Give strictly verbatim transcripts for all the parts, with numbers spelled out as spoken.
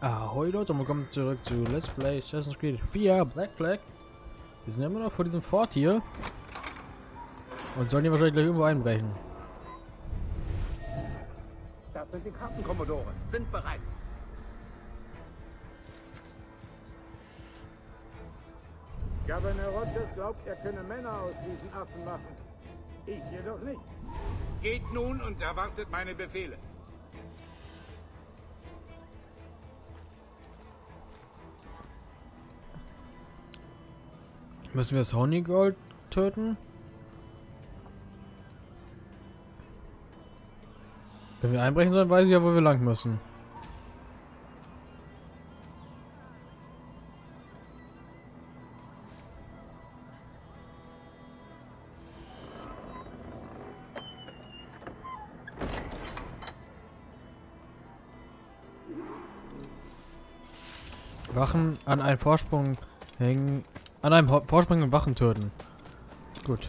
Ahoi Leute und willkommen zurück zu Let's Play Assassin's Creed vier Black Flag. Wir sind immer noch vor diesem Fort hier und sollen hier wahrscheinlich gleich irgendwo einbrechen. Das sind die Kartenkommodore. Sind bereit. Governor Rogers glaubt, er könne Männer aus diesen Affen machen. Ich jedoch nicht. Geht nun und erwartet meine Befehle. Müssen wir das Honeygold töten? Wenn wir einbrechen sollen, weiß ich ja, wo wir lang müssen. Wachen an einen Vorsprung hängen. An einem Ho Vorsprung und Wachen töten. Gut.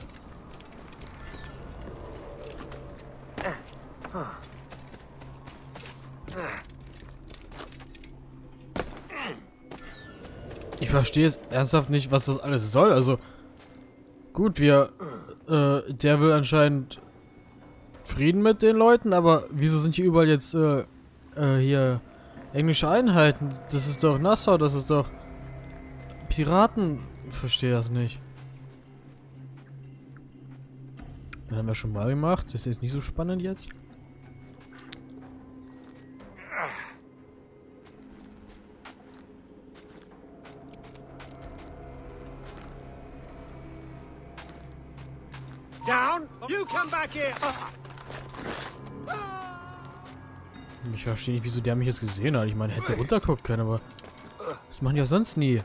Ich verstehe es ernsthaft nicht, was das alles soll. Also, gut, wir, äh, der will anscheinend Frieden mit den Leuten, aber wieso sind hier überall jetzt, äh, äh, hier englische Einheiten? Das ist doch Nassau, das ist doch Piraten. Ich verstehe das nicht. Das haben wir schon mal gemacht. Das ist jetzt nicht so spannend jetzt. Down! You come back here! Ich verstehe nicht, wieso der mich jetzt gesehen hat. Ich meine, hätte runtergucken können, aber das machen ja sonst nie.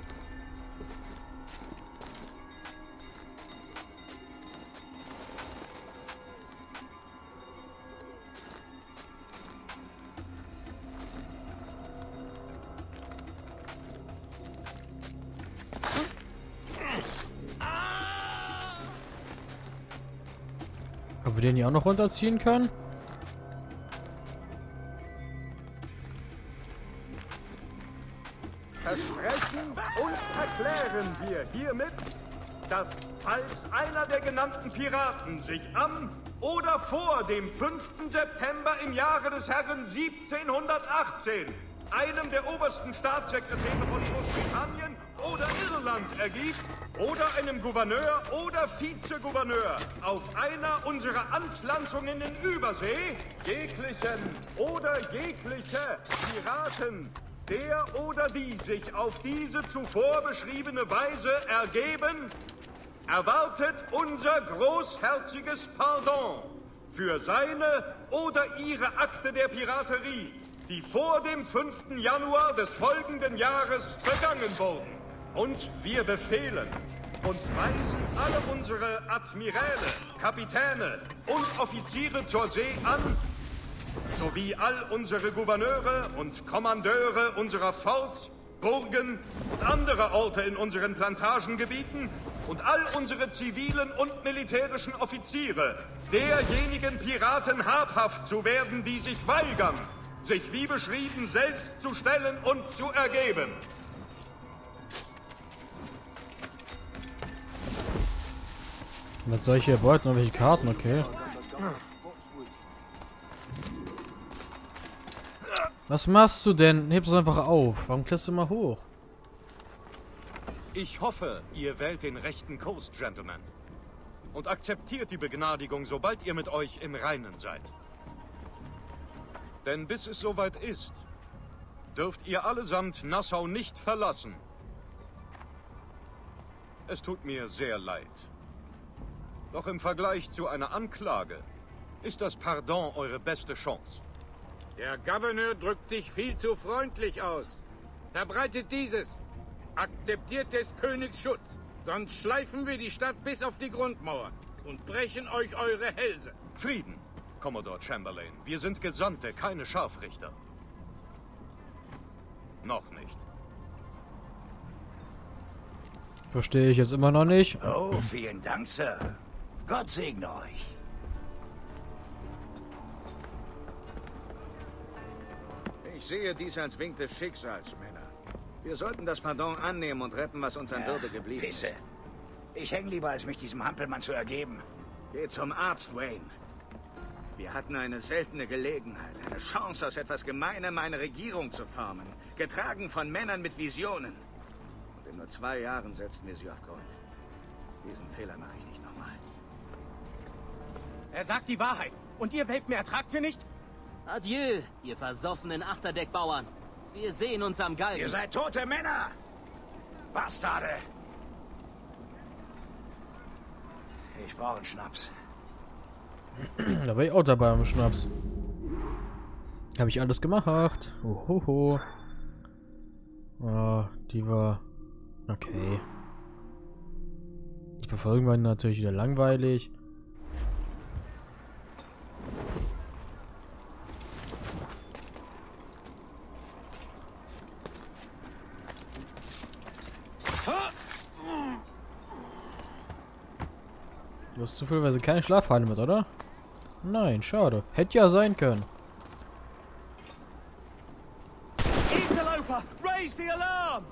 Ob wir den hier auch noch runterziehen können? Versprechen und erklären wir hiermit, dass falls einer der genannten Piraten sich am oder vor dem fünften September im Jahre des Herrn siebzehnhundertachtzehn einem der obersten Staatssekretäre von Großbritannien oder Irland ergibt oder einem Gouverneur oder Vizegouverneur auf einer unserer Anpflanzungen in Übersee jeglichen oder jegliche Piraten, der oder die sich auf diese zuvor beschriebene Weise ergeben, erwartet unser großherziges Pardon für seine oder ihre Akte der Piraterie, die vor dem fünften Januar des folgenden Jahres begangen wurden. Und wir befehlen und weisen alle unsere Admiräle, Kapitäne und Offiziere zur See an, sowie all unsere Gouverneure und Kommandeure unserer Forts, Burgen und andere Orte in unseren Plantagengebieten und all unsere zivilen und militärischen Offiziere, derjenigen Piraten habhaft zu werden, die sich weigern, sich wie beschrieben selbst zu stellen und zu ergeben. Was soll ich hier beuten? Noch welche Karten? Okay. Was machst du denn? Heb es einfach auf. Warum kletterst du mal hoch? Ich hoffe, ihr wählt den rechten Kurs, Gentlemen. Und akzeptiert die Begnadigung, sobald ihr mit euch im Reinen seid. Denn bis es soweit ist, dürft ihr allesamt Nassau nicht verlassen. Es tut mir sehr leid. Doch im Vergleich zu einer Anklage ist das Pardon eure beste Chance. Der Gouverneur drückt sich viel zu freundlich aus. Verbreitet dieses. Akzeptiert des Königs Schutz. Sonst schleifen wir die Stadt bis auf die Grundmauer und brechen euch eure Hälse. Frieden, Commodore Chamberlain. Wir sind Gesandte, keine Scharfrichter. Noch nicht. Verstehe ich jetzt immer noch nicht. Oh, vielen Dank, Sir. Gott segne euch. Ich sehe dies als Wink des Schicksals, Männer. Wir sollten das Pardon annehmen und retten, was uns an Ja, Würde geblieben Pisse. ist. Ich häng lieber, als mich diesem Hampelmann zu ergeben. Geh zum Arzt, Wayne. Wir hatten eine seltene Gelegenheit, eine Chance, aus etwas Gemeinem eine Regierung zu formen, getragen von Männern mit Visionen. Und in nur zwei Jahren setzten wir sie auf Grund. Diesen Fehler mache ich nicht nochmal. Er sagt die Wahrheit. Und ihr Welpen ertragt sie nicht? Adieu, ihr versoffenen Achterdeckbauern. Wir sehen uns am Galgen. Ihr seid tote Männer! Bastarde! Ich brauche einen Schnaps. Da war ich auch dabei am Schnaps. Habe ich alles gemacht. Ohoho. Ah, die war... Okay. Die Verfolgung war natürlich wieder langweilig. Du hast zufälligerweise keine Schlafhalle mit, oder? Nein, schade. Hätte ja sein können. Interloper, raise the alarm!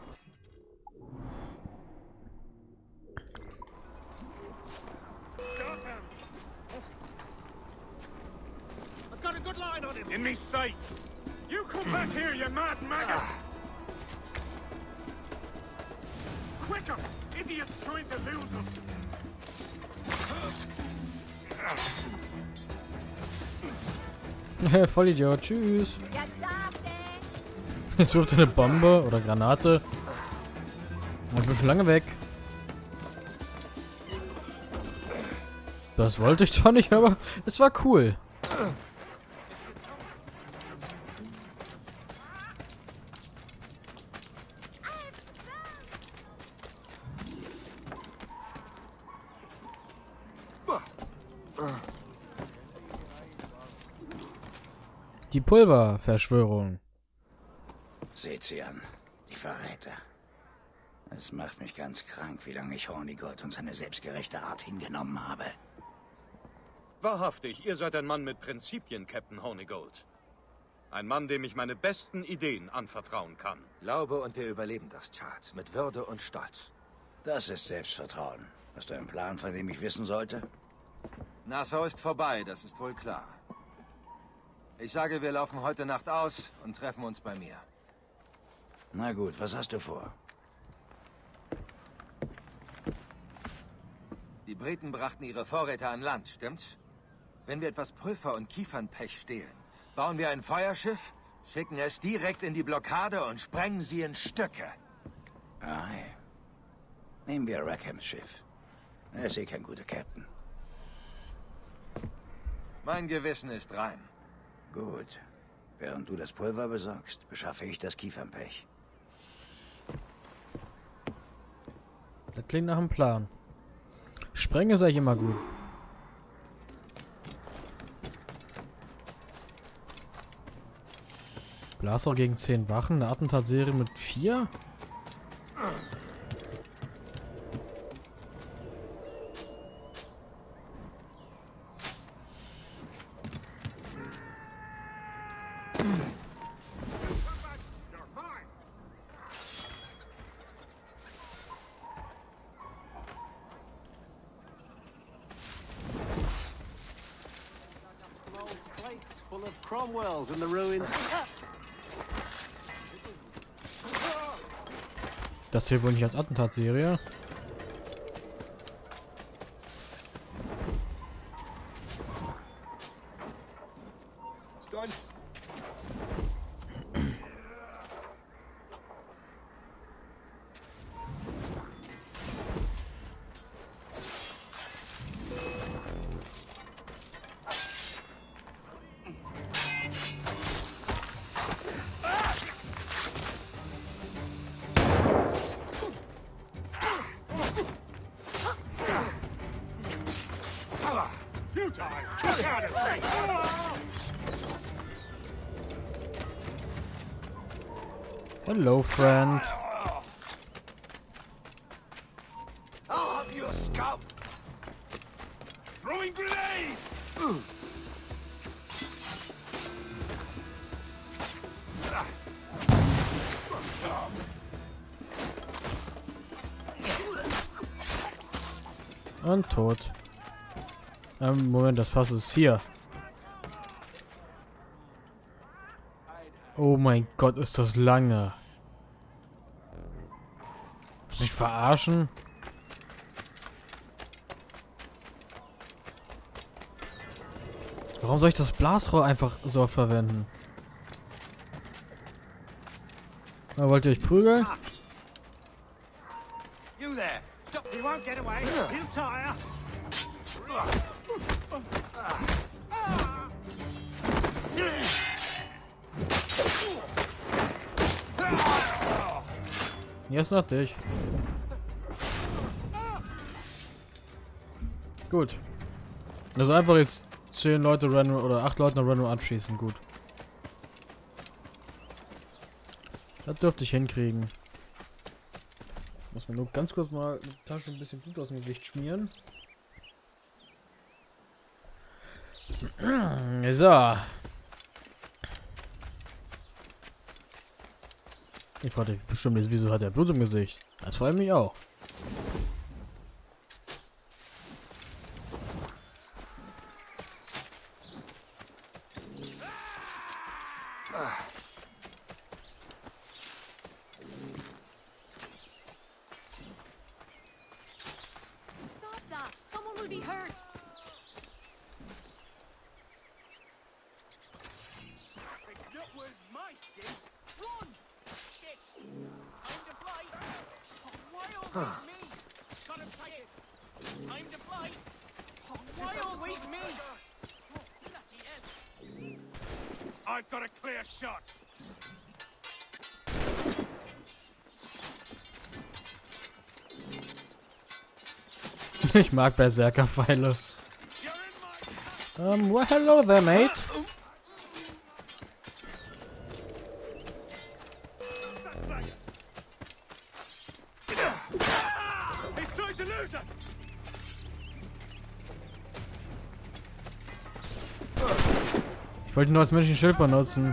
I've got a good line on him. In me sights! You come back here, you mad maggot! Quicker! Idiots trying to lose us! Vollidiot, tschüss. Jetzt wirft er eine Bombe oder Granate. Ich bin schon lange weg. Das wollte ich zwar nicht, aber es war cool. Die Pulververschwörung. Seht sie an, die Verräter. Es macht mich ganz krank, wie lange ich Hornigold und seine selbstgerechte Art hingenommen habe. Wahrhaftig, ihr seid ein Mann mit Prinzipien, Captain Hornigold. Ein Mann, dem ich meine besten Ideen anvertrauen kann. Glaube und wir überleben das, Charles. Mit Würde und Stolz. Das ist Selbstvertrauen. Hast du einen Plan, von dem ich wissen sollte? Nassau ist vorbei, das ist wohl klar. Ich sage, wir laufen heute Nacht aus und treffen uns bei mir. Na gut, was hast du vor? Die Briten brachten ihre Vorräte an Land, stimmt's? Wenn wir etwas Pulver und Kiefernpech stehlen, bauen wir ein Feuerschiff, schicken es direkt in die Blockade und sprengen sie in Stücke. Ei. Nehmen wir Rackhams Schiff. Er ist eh kein guter Captain. Mein Gewissen ist rein. Gut. Während du das Pulver besorgst, beschaffe ich das Kiefernpech. Das klingt nach einem Plan. Sprengen ist eigentlich immer gut. Blaser gegen zehn Wachen, eine Attentatserie mit vier? Full of Cromwells in the ruins. Das hier wohl nicht als Attentatserie. Hello, friend. I'll have your scalp! Throwing grenade! Und tot. Ähm, Moment, das Fass ist hier. Oh mein Gott, ist das lange. Muss ich verarschen? Warum soll ich das Blasrohr einfach so verwenden? Na, wollt ihr euch prügeln? You there. You won't get away. He'll tire. Jetzt nach dich. Gut. Also einfach jetzt zehn Leute random oder acht Leute random abschießen. Gut. Das dürfte ich hinkriegen. Muss man nur ganz kurz mal die Tasche ein bisschen Blut aus dem Gesicht schmieren. So. Ich frage dich bestimmt jetzt, wieso hat er Blut im Gesicht? Das freut mich auch. I've got a clear shot. Ich mag Berserker-Pfeile. Um, well, hello there, mate. He's trying to lose us. Ich wollte ihn nur als menschlichen Schild benutzen.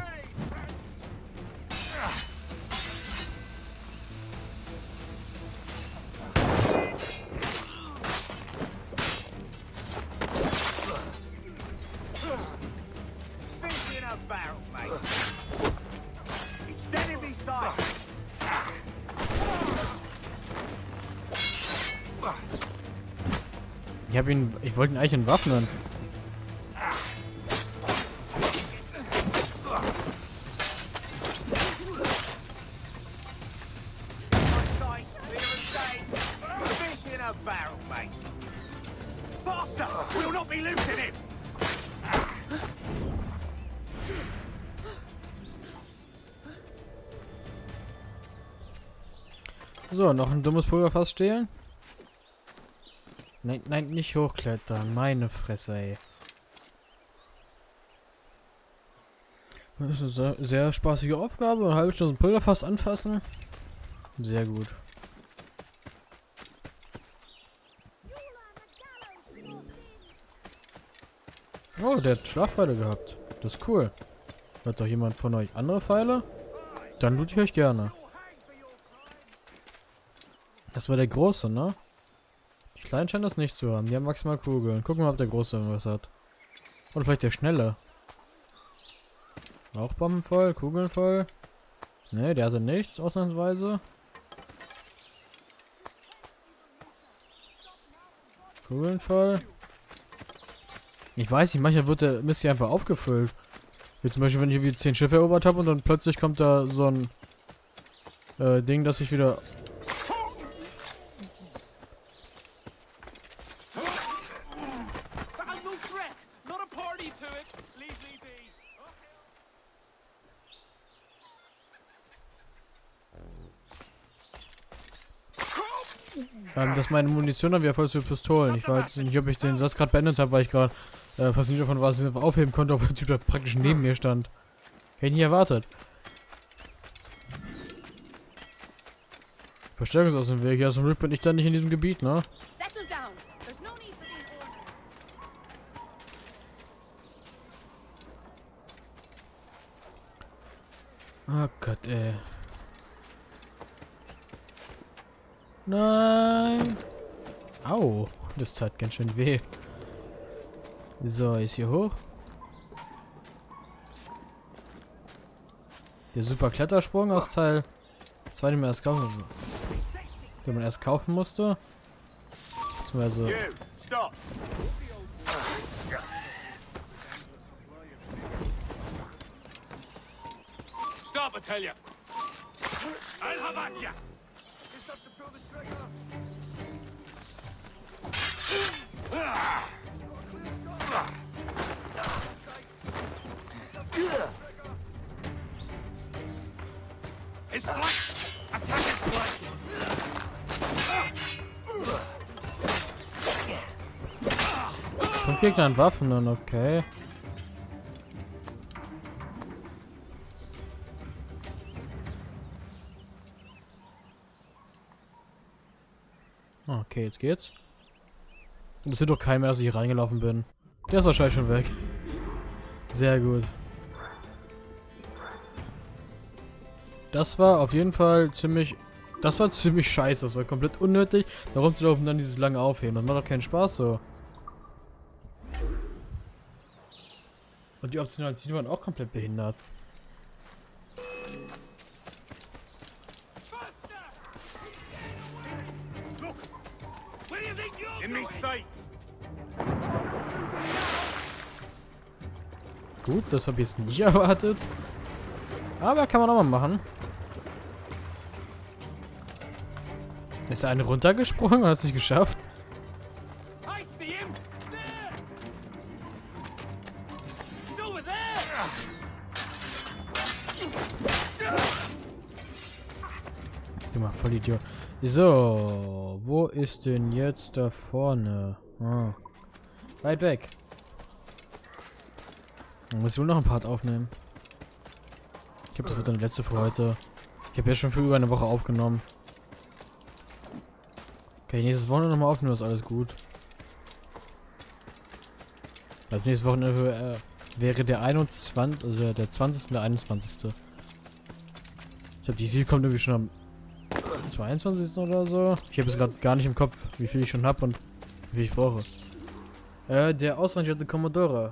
Fish in a barrel, mate. He's standing beside. Ich habe ihn. Ich wollte ihn eigentlich entwaffnen. Fish in a barrel, mate. Faster! We'll not be losing him! So, noch ein dummes Pulverfass stehlen. Nein, nein, nicht hochklettern. Meine Fresse, ey. Das ist eine sehr, sehr spaßige Aufgabe. Eine halbe Stunde Pulverfass anfassen. Sehr gut. Oh, der hat Schlafpfeile gehabt. Das ist cool. Hat doch jemand von euch andere Pfeile? Dann loot ich euch gerne. Das war der Große, ne? Die Kleinen scheinen das nicht zu haben. Die haben maximal Kugeln. Gucken wir mal, ob der Große irgendwas hat. Oder vielleicht der Schnelle. Rauchbomben voll, Kugeln voll. Ne, der hatte nichts, ausnahmsweise. Kugeln voll. Ich weiß nicht, manchmal wird der Mist hier einfach aufgefüllt. Wie zum Beispiel, wenn ich irgendwie zehn Schiffe erobert habe und dann plötzlich kommt da so ein äh, Ding, das ich wieder... Ähm, dass meine Munition dann wieder voll zu Pistolen. Ich weiß nicht, ob ich den Satz gerade beendet habe, weil ich gerade äh, fasziniert davon war, dass ich einfach aufheben konnte, obwohl der Typ da praktisch neben mir stand. Hätte ich nie erwartet. Verstärkung ist aus dem Weg. Ja, zum Glück bin ich dann nicht in diesem Gebiet, ne? Oh Gott, ey. Nein. Au. Das tat ganz schön weh. So, ist hier hoch. Der super Klettersprung aus Teil zwei, den man erst kaufen, den man erst kaufen musste. Beziehungsweise. Stop, I tell you. I'll have at ya. It's black. Attack is black. Fünf Gegner an Waffen dann, okay. Okay, jetzt geht's. Und es sieht doch keiner mehr, dass ich hier reingelaufen bin. Der ist wahrscheinlich schon weg. Sehr gut. Das war auf jeden Fall ziemlich... Das war ziemlich scheiße. Das war komplett unnötig. Da rumzulaufen und dann dieses lange Aufheben. Das macht doch keinen Spaß so. Und die optionalen Ziele waren auch komplett behindert. Gut, das habe ich jetzt nicht erwartet. Aber kann man auch mal machen. Ist der eine runtergesprungen und hat es nicht geschafft? Du mal voll Idiot. So, wo ist denn jetzt da vorne? Ah. Weit weg. Dann muss ich wohl noch ein Part aufnehmen. Ich glaube, das wird dann die letzte für heute. Ich habe ja schon für über eine Woche aufgenommen. Okay, nächstes Wochenende nochmal aufnehmen, ist alles gut. Das nächste Wochenende äh, wäre der einundzwanzigste, also der zwanzigste und der einundzwanzigste Ich glaube, dieses Video kommt irgendwie schon am zweiundzwanzigsten oder so. Ich habe es gerade gar nicht im Kopf, wie viel ich schon habe und wie viel ich brauche. Äh, der ausrangierte Commodore.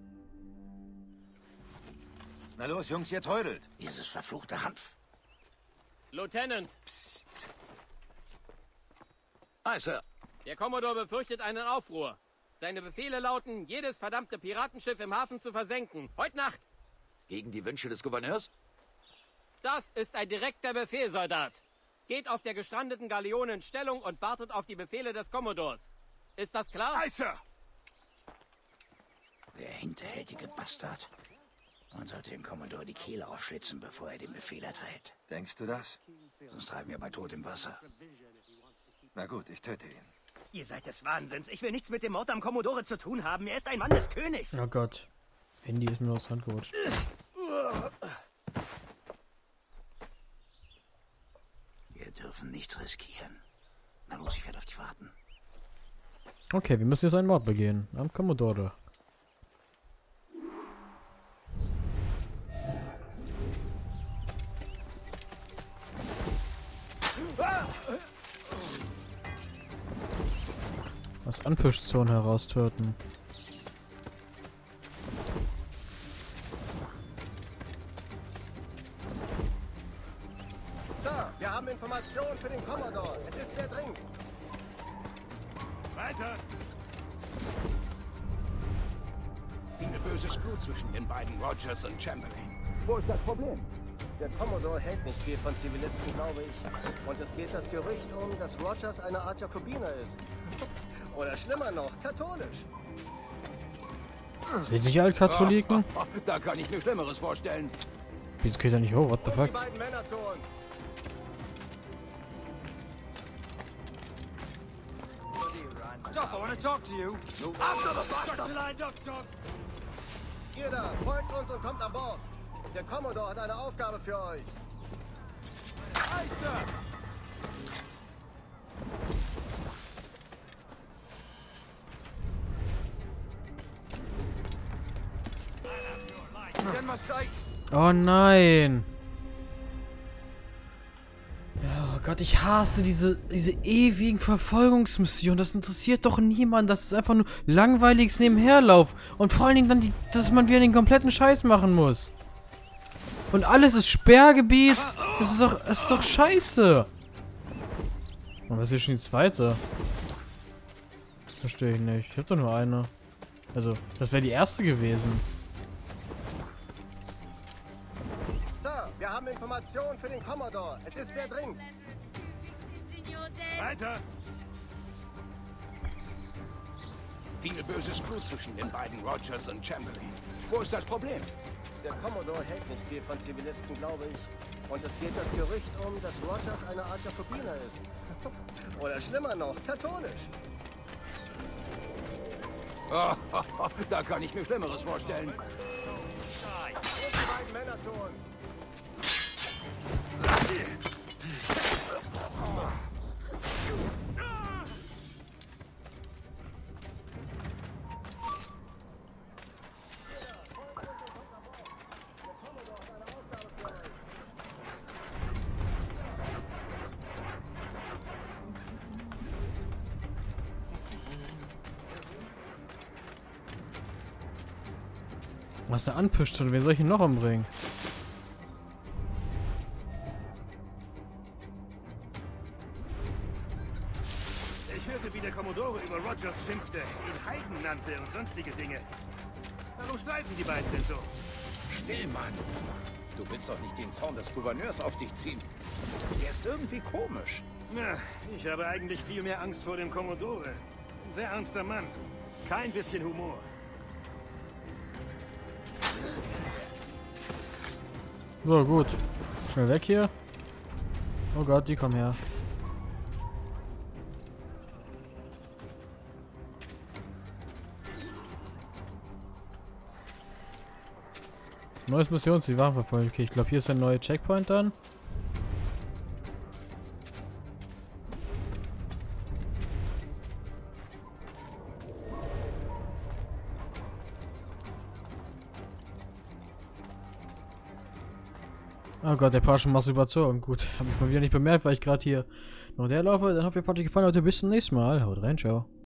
Na los, Jungs, ihr trödelt. Dieses verfluchte Hanf. Lieutenant, Psst. Hi, Sir. der Commodore befürchtet einen Aufruhr. Seine Befehle lauten, jedes verdammte Piratenschiff im Hafen zu versenken. Heute Nacht. Gegen die Wünsche des Gouverneurs? Das ist ein direkter Befehl, Soldat. Geht auf der gestrandeten Galeone in Stellung und wartet auf die Befehle des Commodores. Ist das klar? Aye, Sir. Der hinterhältige Bastard. Man sollte dem Commodore die Kehle aufschlitzen, bevor er den Befehl erteilt. Denkst du das? Sonst treiben wir bei Tod im Wasser. Na gut, ich töte ihn. Ihr seid des Wahnsinns. Ich will nichts mit dem Mord am Commodore zu tun haben. Er ist ein Mann des Königs. Oh Gott. Handy ist mir aus der Hand gerutscht. Wir dürfen nichts riskieren. Na los, ich werde auf dich warten. Okay, wir müssen jetzt einen Mord begehen. Am Commodore. Aus Anpushzonen heraustöten. Sir, wir haben Informationen für den Commodore. Es ist sehr dringend. Weiter. Ein böses Blut zwischen den beiden Rogers und Chamberlain. Wo ist das Problem? Der Commodore hält nicht viel von Zivilisten, glaube ich. Und es geht das Gerücht um, dass Rogers eine Art Jakobiner ist. Oder schlimmer noch, katholisch. Sind die Altkatholiken? Da kann ich mir Schlimmeres vorstellen. Wieso geht er nicht hoch? What the fuck? Die beiden Männer zu uns. Doc, I want to talk to you. After the bastard. Lined up, Doc. Ihr da, folgt uns und kommt an Bord. Der Commodore hat eine Aufgabe für euch. Aye, Sir. Oh nein! Ja, Oh Gott, ich hasse diese, diese ewigen Verfolgungsmissionen. Das interessiert doch niemand. Das ist einfach nur langweiliges Nebenherlauf. Und vor allen Dingen dann, die, dass man wieder den kompletten Scheiß machen muss. Und alles ist Sperrgebiet. Das ist doch, das ist doch scheiße. Und was ist hier schon die zweite? Verstehe ich nicht. Ich hab doch nur eine. Also, das wäre die erste gewesen. Sir, wir haben Informationen für den Commodore. Es ist sehr dringend. Weiter! Viel böses Blut zwischen den beiden Rogers und Chamberlain. Wo ist das Problem? Der Commodore hält nicht viel von Zivilisten, glaube ich. Und es geht das Gerücht um, dass Rogers eine Art Jakobiner ist. Oder schlimmer noch, katholisch. Oh, da kann ich mir Schlimmeres vorstellen. Und die beiden Männer tot. Was der anpischt schon? Wen soll ich ihn noch umbringen? Ich hörte, wie der Commodore über Rogers schimpfte, ihn Heiden nannte und sonstige Dinge. Warum streiten die beiden denn so? Still, Mann. Du willst doch nicht den Zorn des Gouverneurs auf dich ziehen. Der ist irgendwie komisch. Na, ich habe eigentlich viel mehr Angst vor dem Commodore. Ein sehr ernster Mann. Kein bisschen Humor. So, gut. Schnell weg hier. Oh Gott, die kommen her. Neues Missionsziel, Warenverfolgung. Okay, ich glaube, hier ist ein neuer Checkpoint dann. Oh Gott, der Paar schon mal überzogen. Gut, habe ich mal wieder nicht bemerkt, weil ich gerade hier noch der laufe. Dann hoffe ich, euch hat die gefallen, Leute. Bis zum nächsten Mal. Haut rein, ciao.